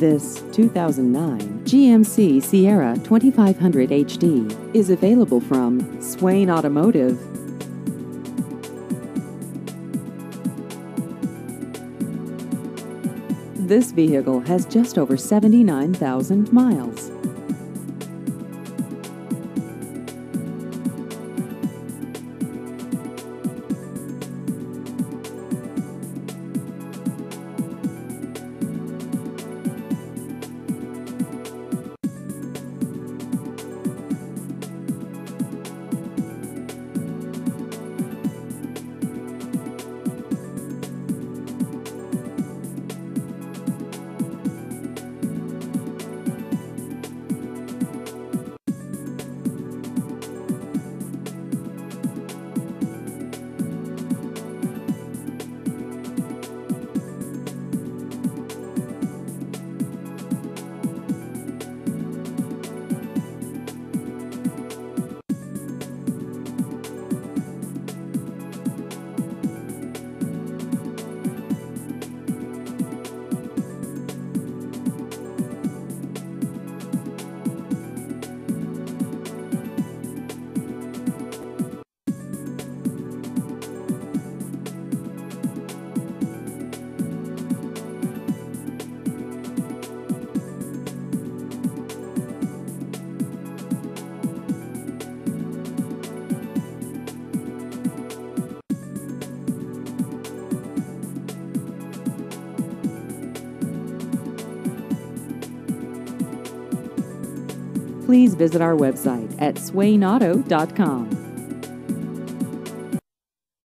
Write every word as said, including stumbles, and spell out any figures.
This two thousand nine G M C Sierra twenty-five hundred H D is available from Swain Automotive. This vehicle has just over seventy-nine thousand miles. Please visit our website at swain auto dot com.